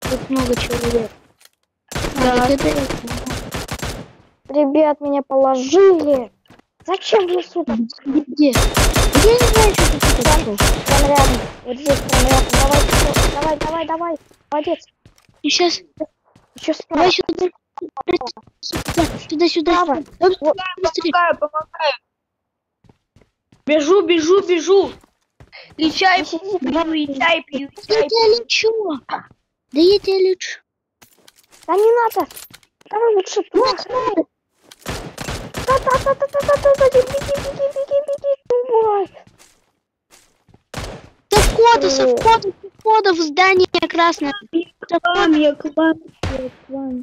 Тут много человек. Да. Так это... Ребят, меня положили. Зачем в лесу так? Где? Я не знаю, что ты тут пошел. Прям рядом. Вот здесь прям рядом. Давай. Молодец. И сейчас... Еще справа. Давай сюда. Сюда. Справа. Давай, быстрее. Помогаю. Бежу. И чай пью, чай пью. Да я тебя лечу. Да я тебя лечу. Да не надо. Давай лучше. Беги. Со входа в здание красное. Я к вам.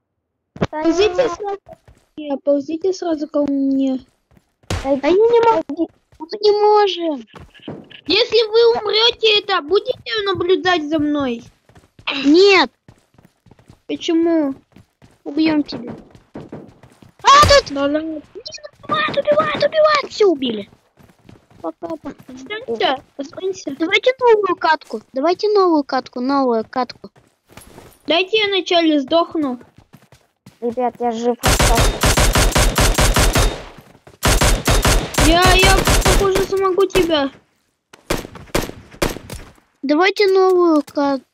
Ползите сразу ко мне. Да я не могу. Мы не можем. Если вы умрете, будете наблюдать за мной? Нет. Почему? Убьем тебя. Тут! Да, Убивают. Все убили. Папа. Останься. Давайте новую катку. Дайте я вначале сдохну. Ребят, я жив остался. Я похоже, смогу тебя. Давайте новую катку.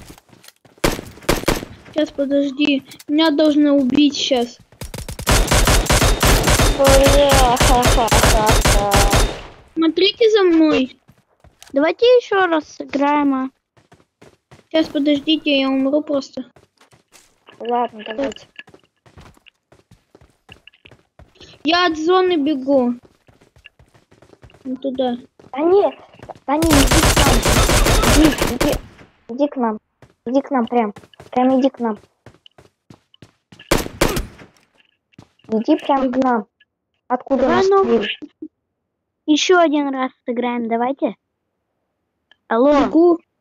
Сейчас, подожди. Меня должны убить сейчас. Бля-ха-ха-ха-ха. Смотрите за мной. Давайте еще раз сыграем. Сейчас, подождите, я умру просто. Ладно, давайте. Я от зоны бегу. Вот туда. Да не, иди к нам. Иди к нам прям иди к нам. Иди прям к нам. Откуда нас видишь? Еще один раз сыграем, давайте. Алло. Бегу.